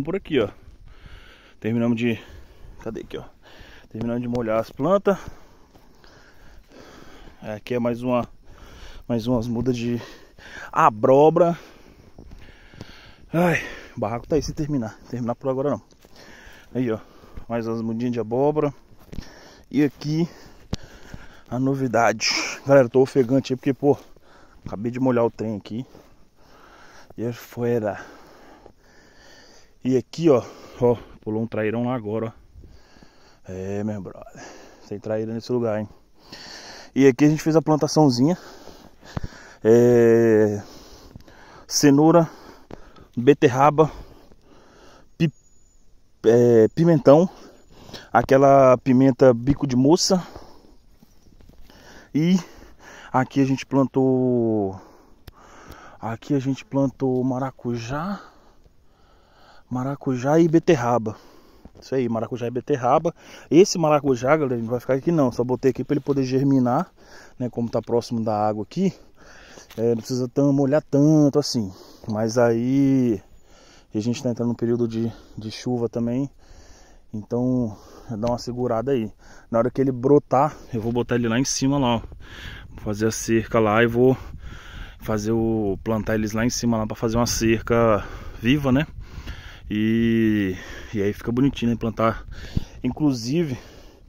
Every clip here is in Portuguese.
por aqui, ó. Terminamos de... Cadê aqui, ó? Terminamos de molhar as plantas. Aqui é mais umas mudas de abóbora. Ai, o barraco tá aí sem terminar. Terminar por agora não. Aí, ó, mais umas mudinhas de abóbora. E aqui a novidade. Galera, tô ofegante aí porque, pô, acabei de molhar o trem aqui. E é fora. E aqui, ó, pulou um trairão lá agora, ó. É, meu brother, tem traíra nesse lugar, hein. E aqui a gente fez a plantaçãozinha. Cenoura, beterraba, pimentão, aquela pimenta bico de moça. E aqui a gente plantou maracujá e beterraba. Isso aí, maracujá e beterraba. Esse maracujá, galera, não vai ficar aqui não. Só botei aqui para ele poder germinar, né? Como tá próximo da água aqui, não precisa molhar tanto assim. Mas aí a gente tá entrando no período de chuva também, então dá uma segurada aí. Na hora que ele brotar, eu vou botar ele lá em cima lá, ó. Vou fazer a cerca lá e vou plantar eles lá em cima lá para fazer uma cerca viva, né? E aí fica bonitinho, né? Plantar. Inclusive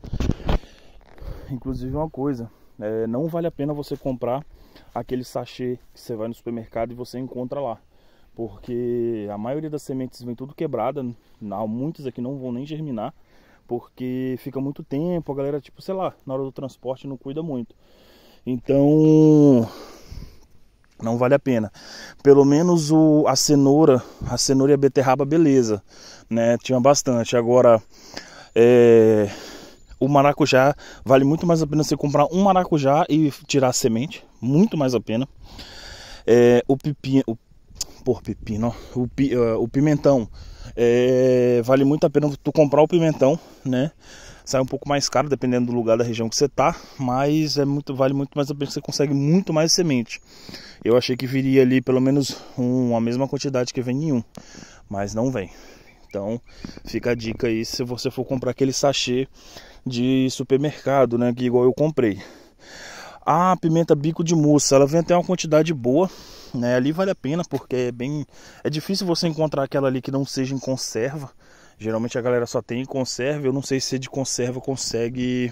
uma coisa, não vale a pena você comprar aquele sachê que você vai no supermercado e você encontra lá, porque a maioria das sementes vem tudo quebrada. Muitas aqui não vão nem germinar, porque fica muito tempo, a galera, tipo, sei lá, na hora do transporte não cuida muito. Então não vale a pena. Pelo menos a cenoura e a beterraba, beleza, né? Tinha bastante. Agora, o maracujá, vale muito mais a pena você comprar um maracujá e tirar a semente. Muito mais a pena. O pimentão, vale muito a pena tu comprar o pimentão, né? Sai um pouco mais caro dependendo do lugar da região que você tá, mas vale muito mais a pena, você consegue muito mais semente. Eu achei que viria ali pelo menos a mesma quantidade que vem em um, mas não vem. Então fica a dica aí se você for comprar aquele sachê de supermercado, né, que igual eu comprei. A pimenta bico de moça, ela vem até uma quantidade boa, né? Ali vale a pena porque é difícil você encontrar aquela ali que não seja em conserva. Geralmente a galera só tem em conserva. Eu não sei se de conserva consegue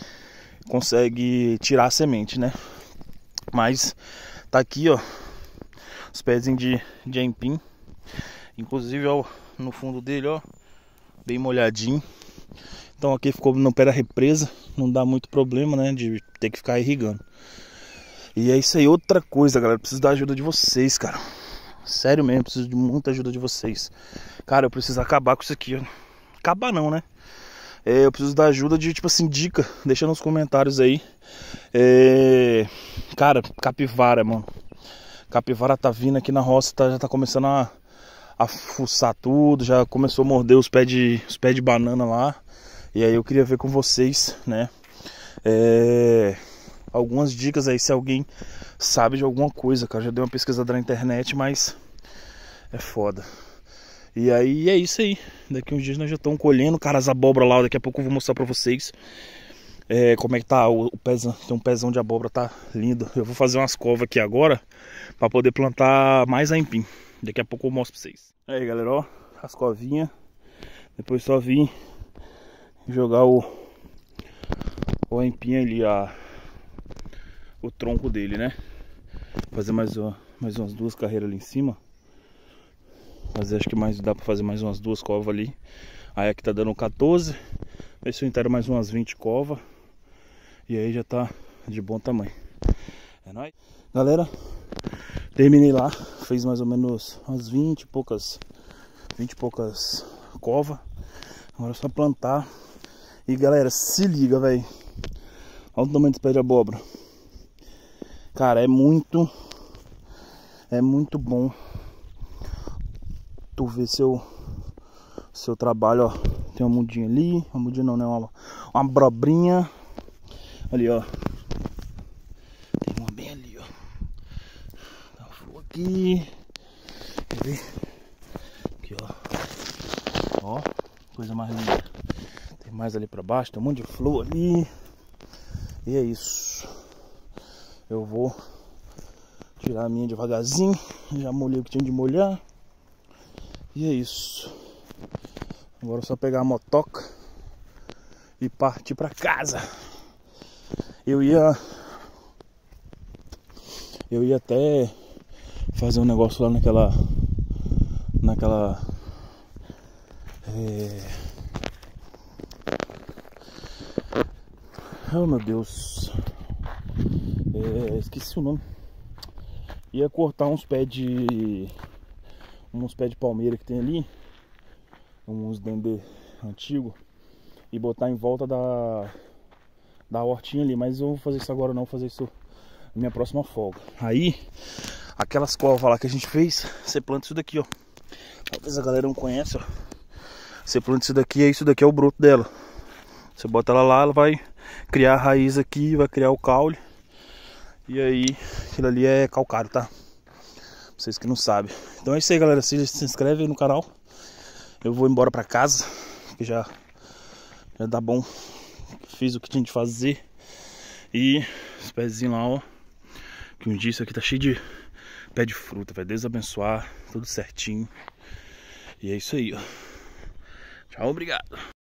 tirar a semente, né? Mas tá aqui, ó, os pezinhos de aipim. Inclusive, ó, no fundo dele, ó, bem molhadinho. Então aqui ficou no pé da represa. Não dá muito problema, né, de ter que ficar irrigando. E é isso aí. Outra coisa, galera, preciso da ajuda de vocês, cara. Sério mesmo, preciso de muita ajuda de vocês. Cara, eu preciso acabar com isso aqui, ó. Acabar não, né? Eu preciso da ajuda de, tipo assim, dica. Deixa nos comentários aí. Cara, capivara, mano. Capivara tá vindo aqui na roça, já tá começando a fuçar tudo. Já começou a morder os pés de banana lá. E aí eu queria ver com vocês, né? Algumas dicas aí, se alguém sabe de alguma coisa, cara. Já dei uma pesquisada na internet, mas é foda. E aí é isso aí. Daqui uns dias nós já estamos colhendo, cara, as abóbora lá. Daqui a pouco eu vou mostrar pra vocês como é que tá o pezão. Tem um pezão de abóbora, tá lindo. Eu vou fazer umas covas aqui agora pra poder plantar mais aipim. Daqui a pouco eu mostro pra vocês. Aí, galera, ó, as covinhas. Depois só vim jogar o aipim ali, o tronco dele, né? Fazer mais umas 2 carreiras ali em cima. Acho que dá pra fazer mais umas 2 covas ali. Aí aqui tá dando 14. Ver se eu inteiro mais umas 20 covas. E aí já tá de bom tamanho. É nóis. Galera, terminei lá. Fez mais ou menos umas 20 e poucas covas. Agora é só plantar. E galera, se liga, velho. Olha o tamanho desse pé de abóbora. Cara, é muito bom tu ver seu trabalho, ó. Tem uma mudinha ali, uma mudinha não, né? Uma abobrinha ali, ó. Tem uma bem ali, ó. Dá uma flor aqui. Quer ver? Aqui, ó. Ó, coisa mais linda. Tem mais ali pra baixo, tem um monte de flor ali. E é isso. Eu vou tirar a minha devagarzinho. Já molhei o que tinha de molhar. E é isso. Agora é só pegar a motoca e partir pra casa. Eu ia até fazer um negócio lá naquela oh meu Deus, esqueci o nome. Ia cortar uns pés de palmeira que tem ali, uns dendê antigo, e botar em volta da hortinha ali. Mas eu vou fazer isso agora não, vou fazer isso na minha próxima folga. Aí, aquelas covas lá que a gente fez, você planta isso daqui, ó. Talvez a galera não conheça, ó. Você planta isso daqui é o broto dela. Você bota ela lá, ela vai criar a raiz aqui, vai criar o caule. E aí, aquilo ali é calcário, tá? Vocês que não sabem. Então é isso aí, galera. Se inscreve aí no canal. Eu vou embora pra casa, que já dá bom. Fiz o que tinha de fazer. E os pezinhos lá, ó. Que um dia isso aqui tá cheio de pé de fruta. Vai Deus abençoar. Tudo certinho. E é isso aí, ó. Tchau, obrigado.